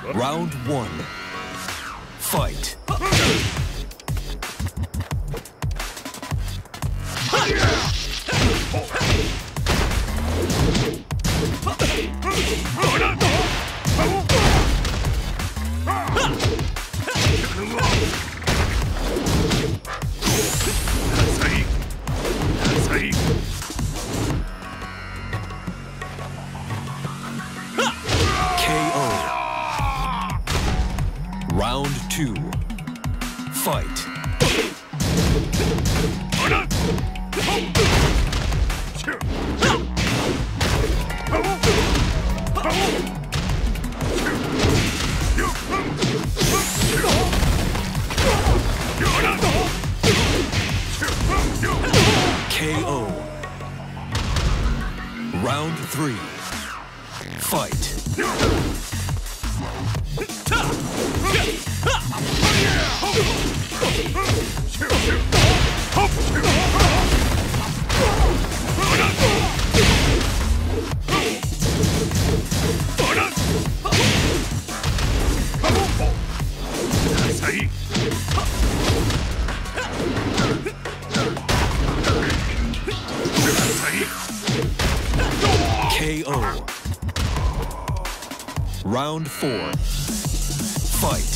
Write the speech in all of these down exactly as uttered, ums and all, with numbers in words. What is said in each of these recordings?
Round one. Fight. K O. Round two. Fight. K O. Round three. Fight. K O. Round four. Fight.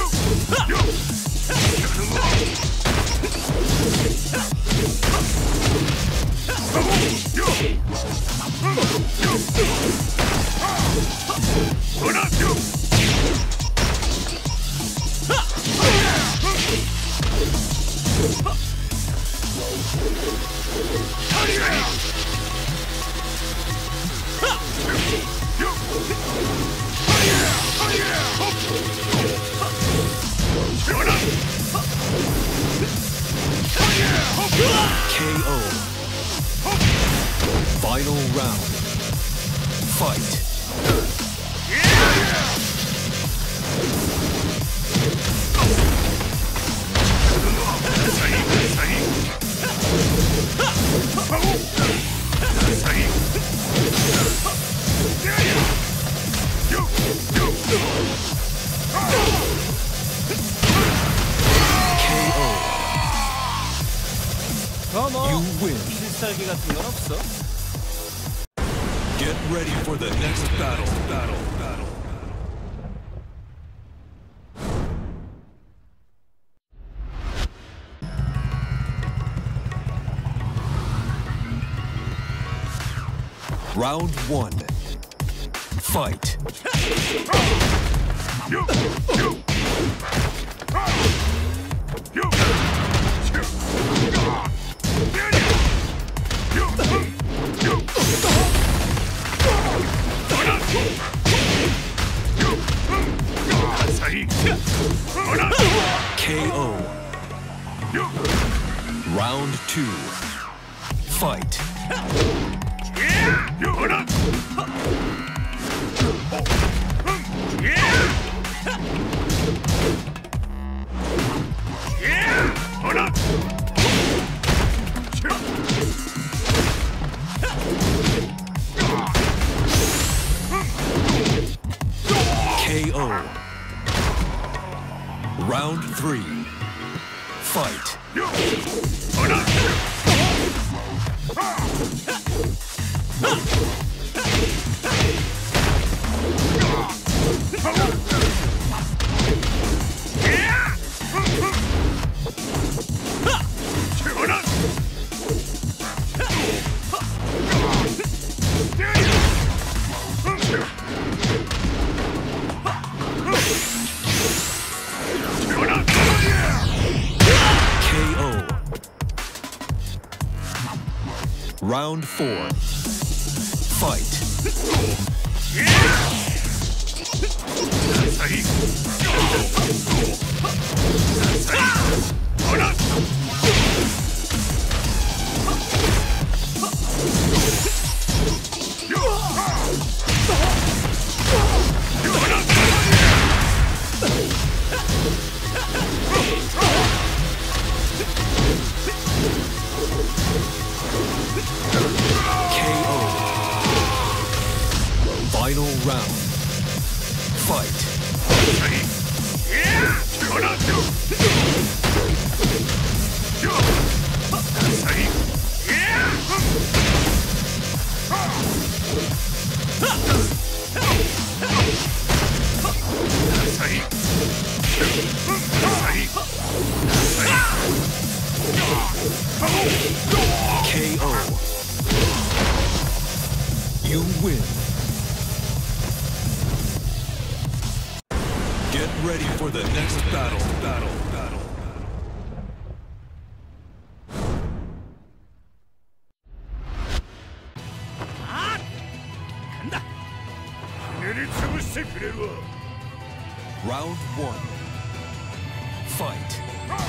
K O. Final round. Fight. You win. 필살기 같은 건 없어? Get ready for the next battle. Battle. Battle. Round one. Fight. K O. Round two. Fight. K O. Round three. Fight. Round four. Fight. Final round. Fight. K O. You win. Get ready for the next battle. Battle. Battle. Round one. Fight.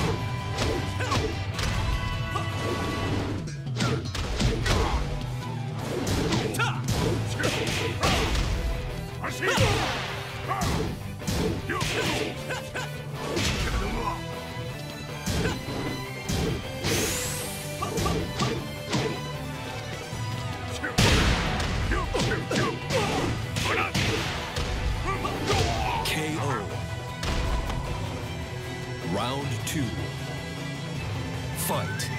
K O. Round two. Fight.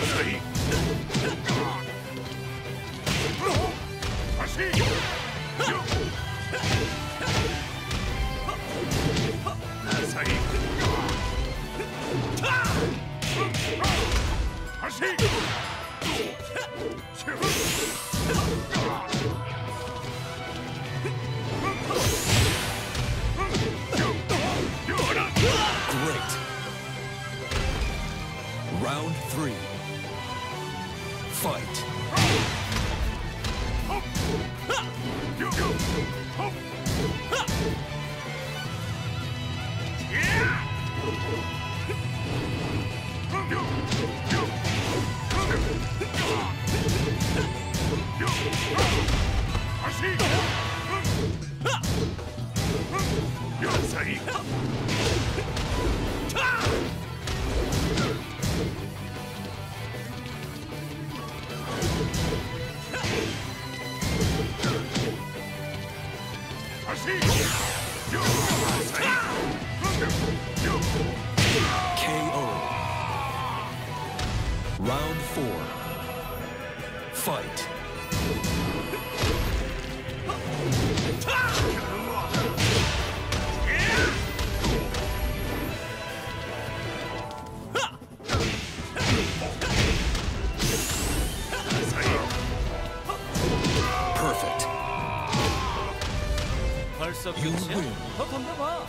Great. Round three. Fight. K O. Round four. Fight. Perfect. You win. 더 덤벼봐.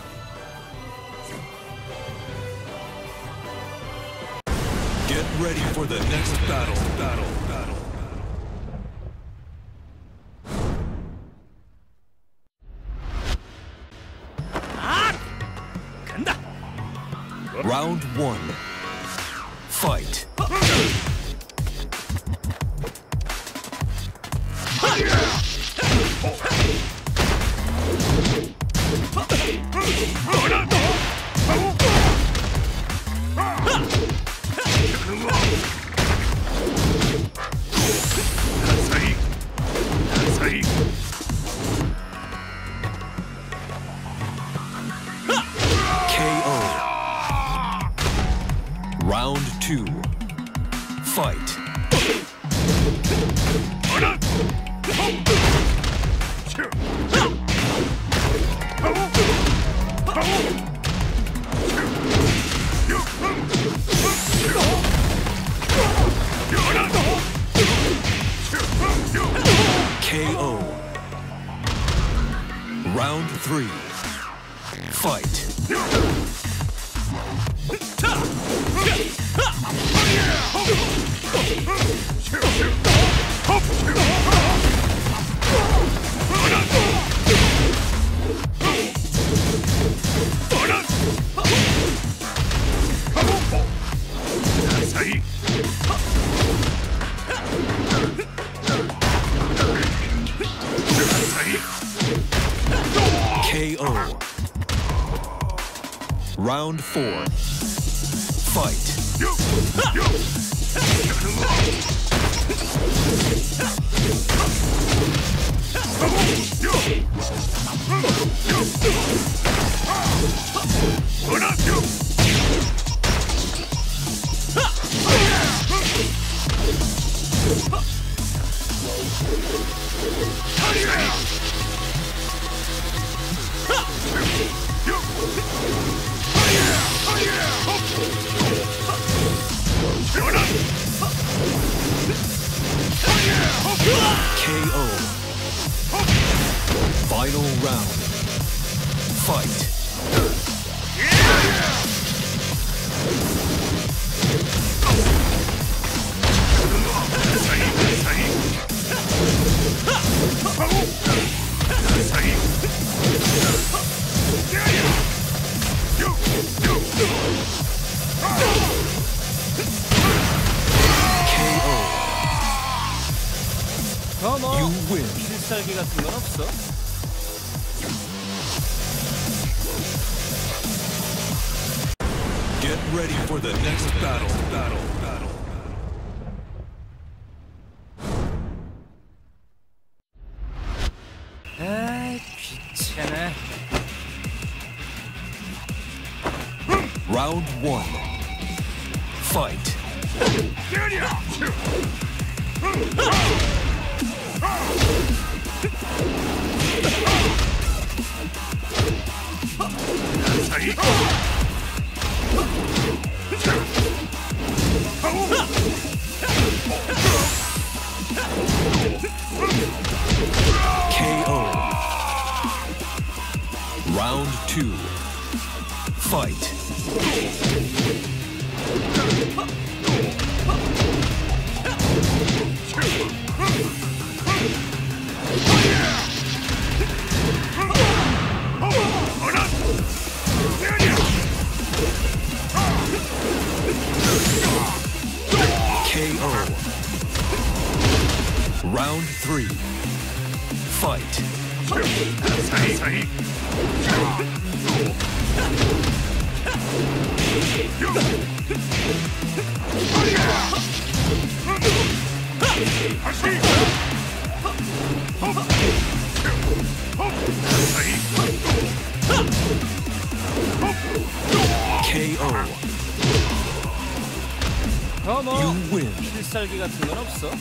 Get ready for the next battle. Battle. Battle. 아! 간다. Round one. Fight. K O. Round two. Fight. K O. Round three. Fight. K O. Round four. Fight. K O. Final round. Fight. 더 뭐 You win. 필살기 같은 건 없어? Get ready for the next battle. Battle. Battle. 아이 귀찮아. Round one. Fight. K O. Round two. Fight. K O. Round three. Fight. K O. 더 뭐 You win. 필살기 같은 건 없어?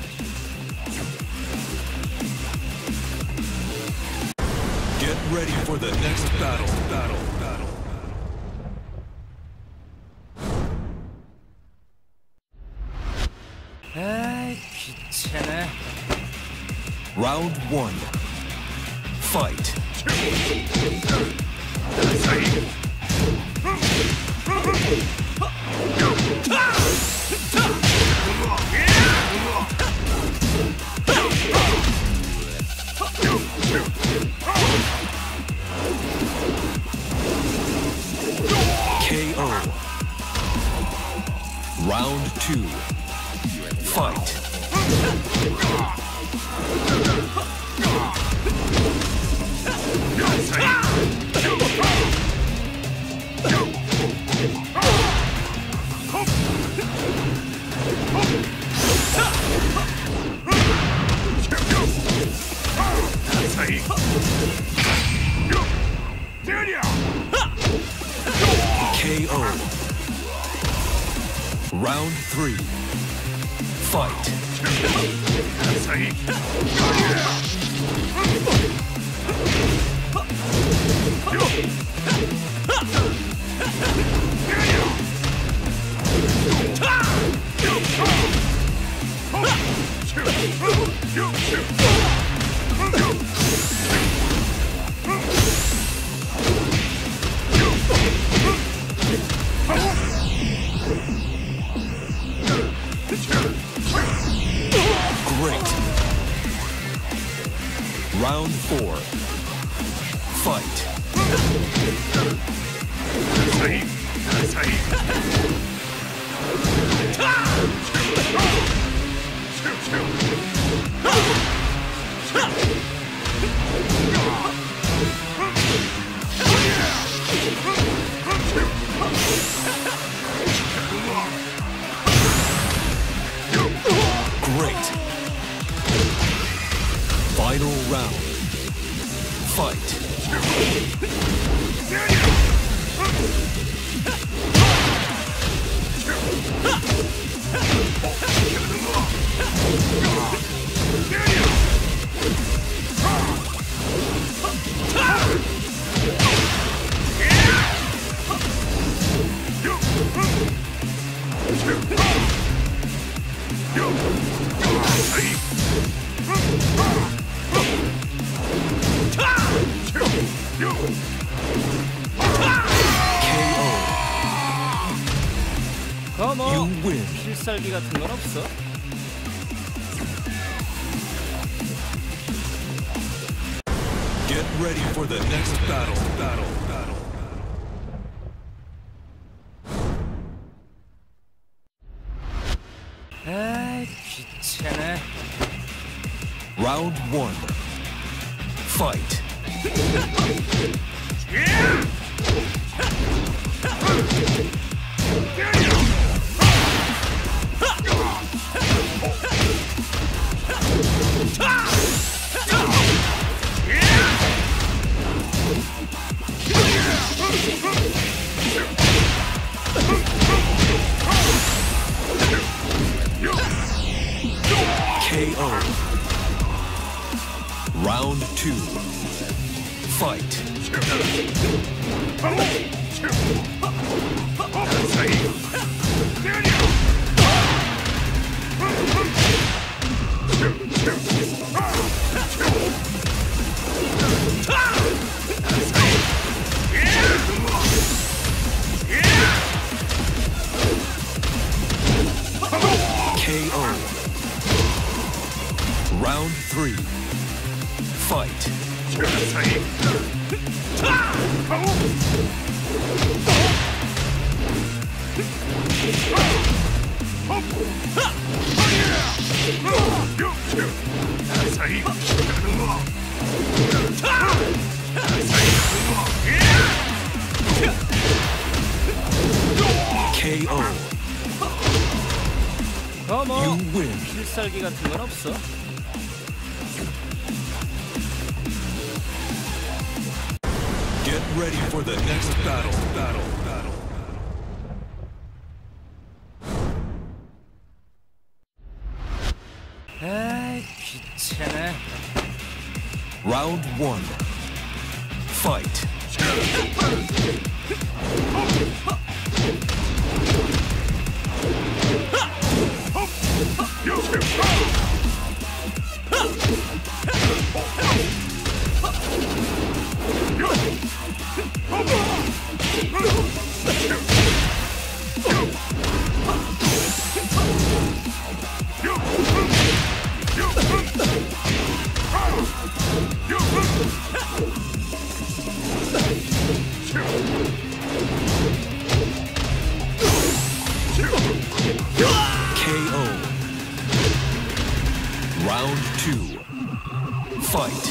Get ready for the next battle. Battle. Battle. 아이 귀찮아. Round one. Fight. K O. Round two. Fight. K O. Round three. Fight. Great. Round four. Fight. Great. Final round. Fight. 거뭐 You win. 필살기 같은 건 없어? Get ready for the next battle. Battle. Battle. 아이 귀찮아. Round one. Fight. K O. Round two. Fight. K O. Round three. Fight. K O. 거뭐 You win. 필살기 같은 건 없어? Get ready for the next battle. Battle. Battle. 아이 귀찮아. Round one. Fight. K O. Round two. Fight.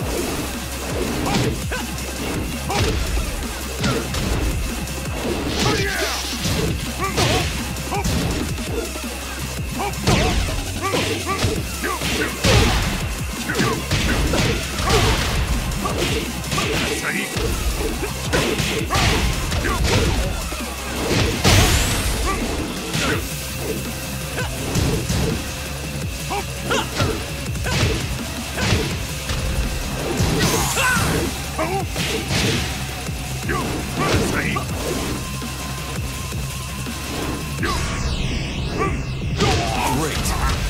Great.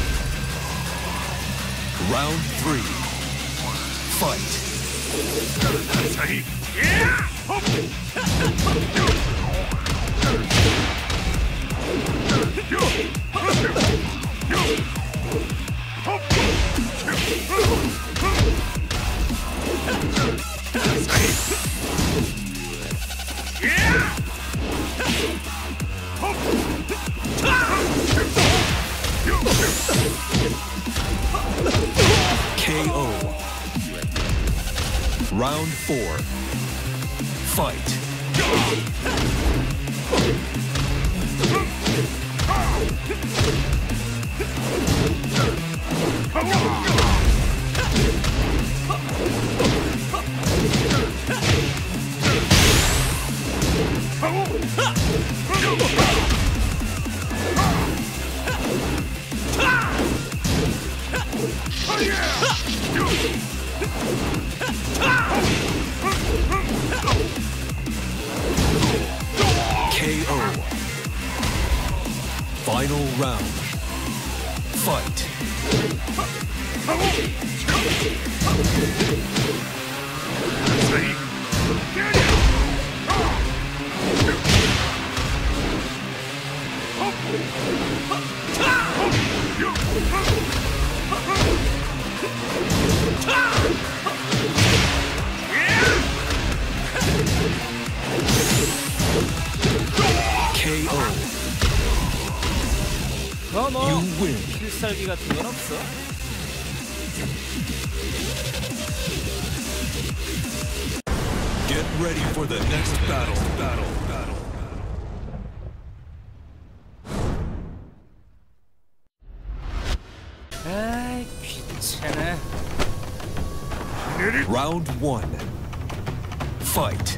Round three. Fight. K O. Round four. Fight. K O. Final round. Fight. K O. 어머, You win. 필살기 같은 건 없어? Get ready for the next battle. Battle. Battle. 아이, 귀찮아. Round one. Fight.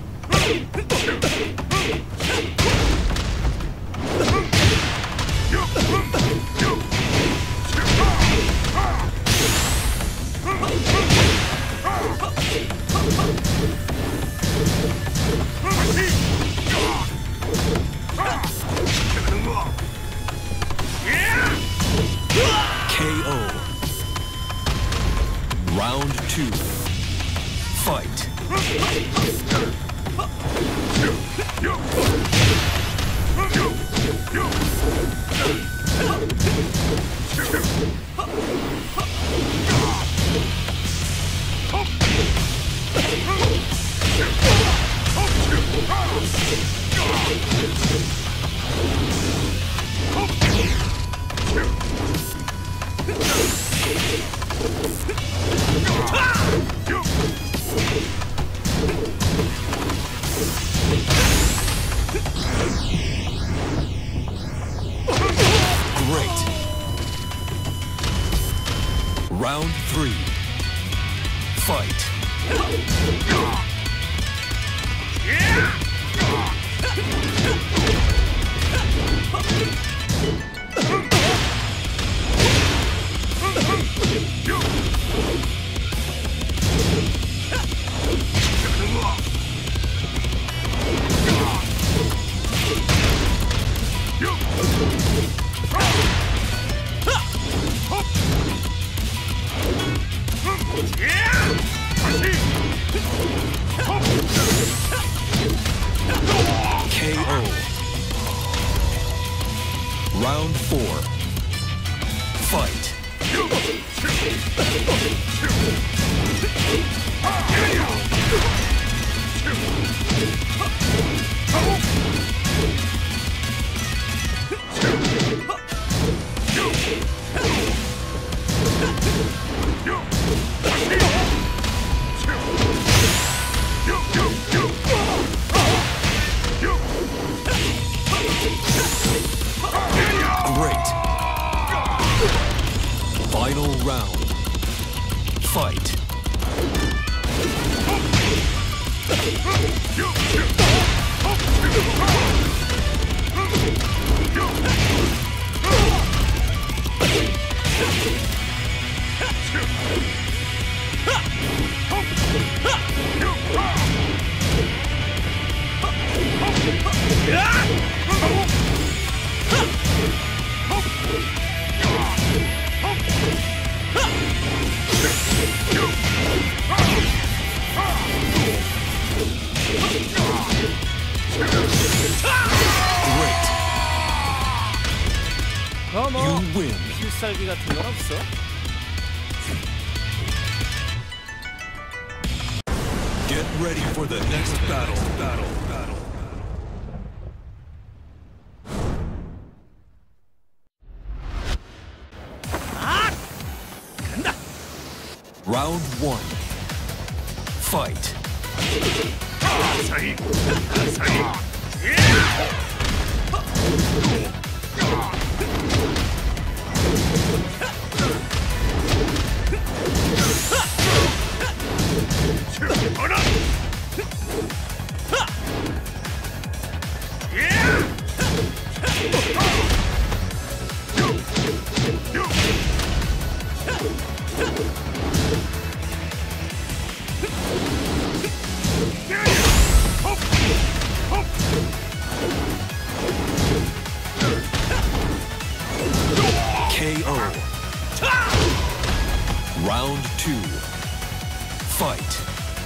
K O. Round two. Fight. Great. Round three. Fight. K O. Round four. Fight. Great. Final round. Fight. Great. 어머, You win. 필살기 같은 건 없어? Get ready for the next battle. Battle. Battle. Round one. Fight. Fight.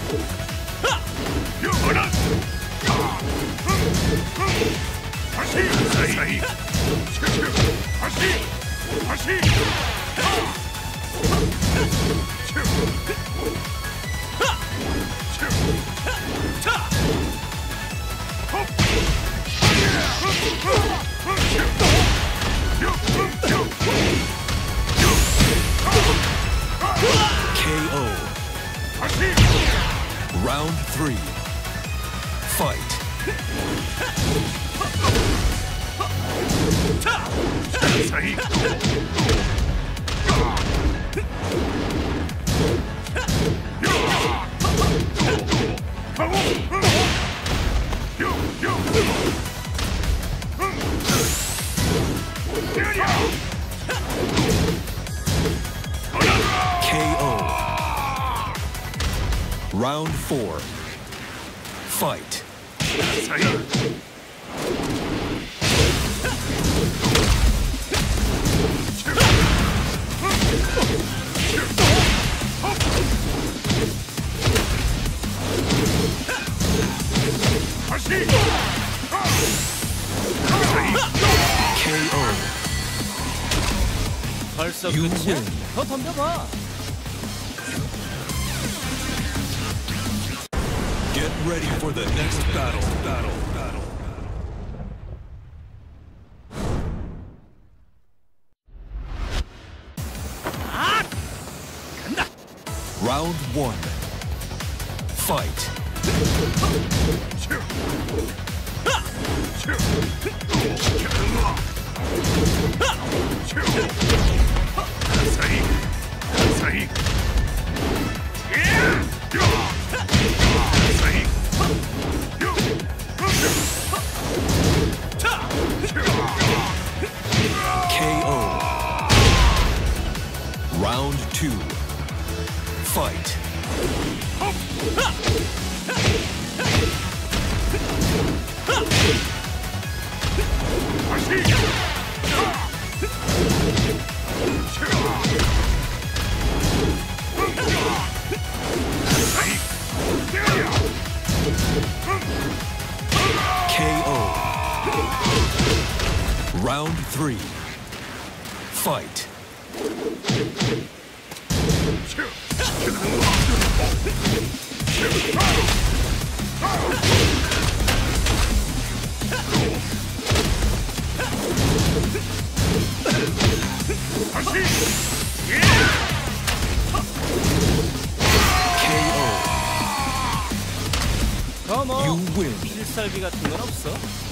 K O. Round three. Fight. K O. Round four. Fight. K O. 벌써 You 끝이야? win. 더 덤벼봐. Get ready for the next battle. Battle. Battle. Round one. Fight. K O. Round two. Fight. K O. Round three. Fight. K O. 더뭐 You win. 필살기 같은 건 없어?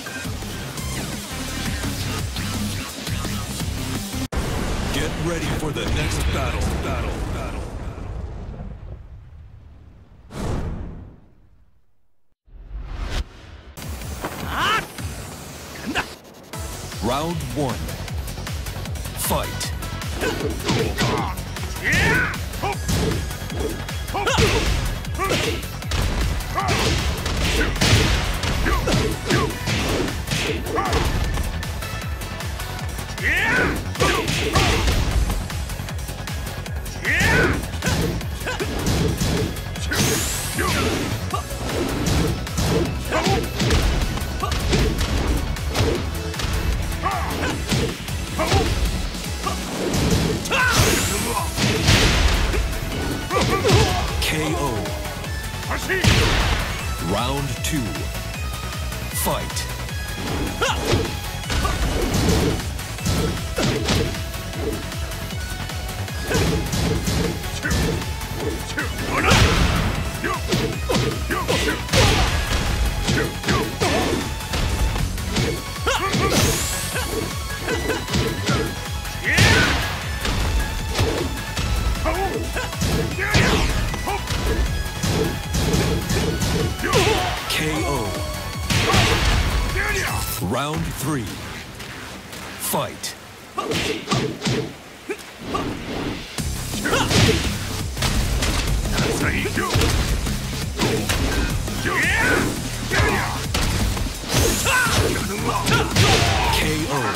Get ready for the next battle. Battle. Battle. Round one. Fight. K O. Round two. Fight. K O. Round three. Fight. K O.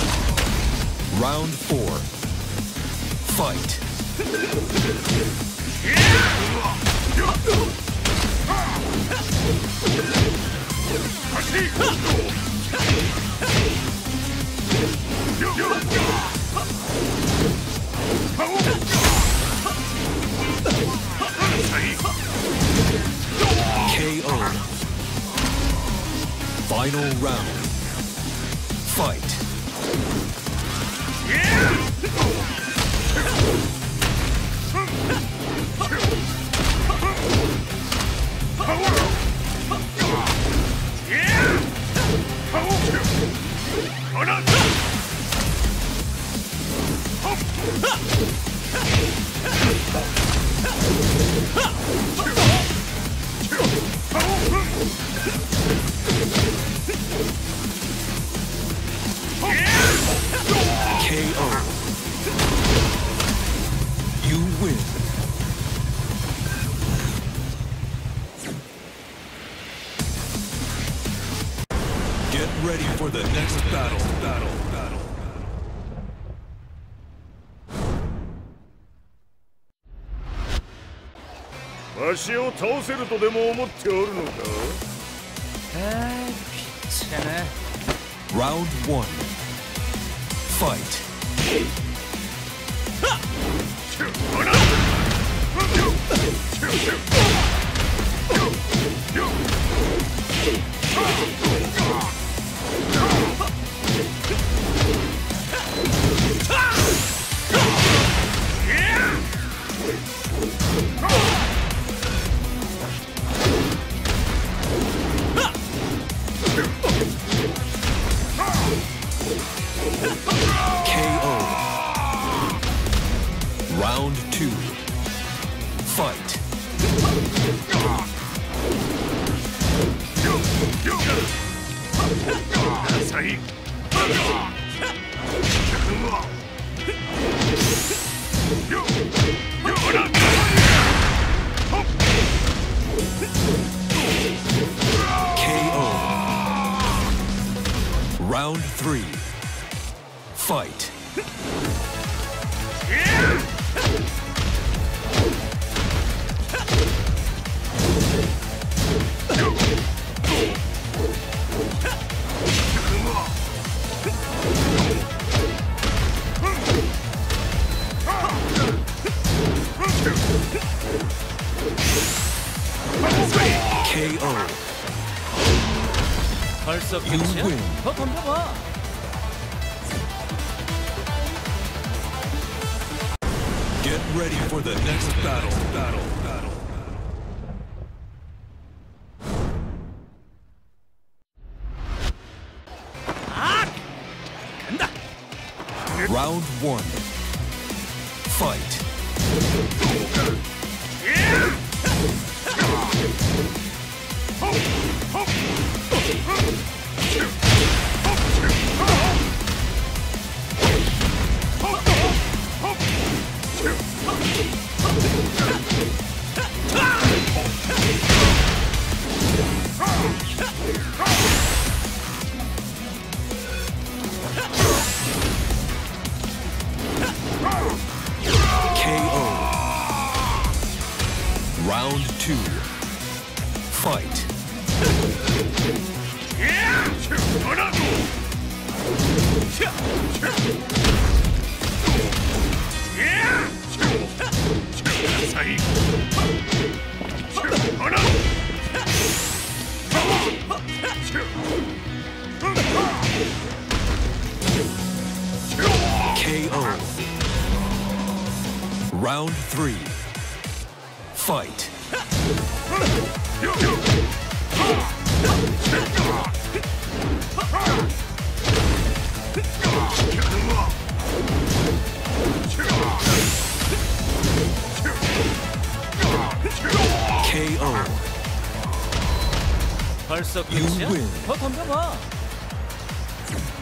Round four. Fight. K O. Final round. Fight. K O. You win. Get ready for the next battle. Battle. Battle. わしを倒せるとでも思っておるのか。 あー貴様 Round one. Fight. K O. Round two. Fight. K O. Round three. Fight. K O. 벌써 You 끝이야? win. 더 덤벼봐. Get ready for the next battle. Battle. Battle. 간다. Round one. Fight. K O. Round two. Fight. K O. Round three. Fight. K O. 벌써 You 끝이야? win. 더 덤벼봐.